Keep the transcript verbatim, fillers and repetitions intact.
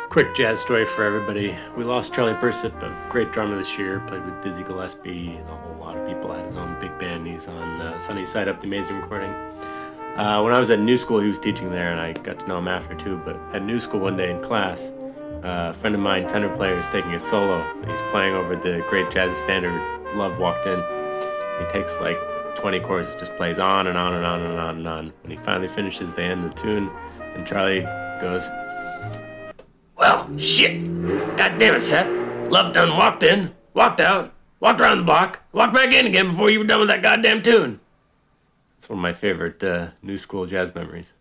Quick jazz story for everybody. We lost Charlie Persip, a great drummer this year, played with Dizzy Gillespie and a whole lot of people, had his own big band. He's on uh, Sunny Side Up, the amazing recording. Uh, when I was at New School, he was teaching there, and I got to know him after too, but at New School one day in class, uh, a friend of mine, tenor player, is taking a solo. He's playing over the great jazz standard. Love walked in. He takes like twenty chords, just plays on and on and on and on and on. When he finally finishes the end of the tune, and Charlie goes, "Well, shit! God damn it, Seth! Love done walked in, walked out, walked around the block, walked back in again before you were done with that goddamn tune." It's one of my favorite uh, New School jazz memories.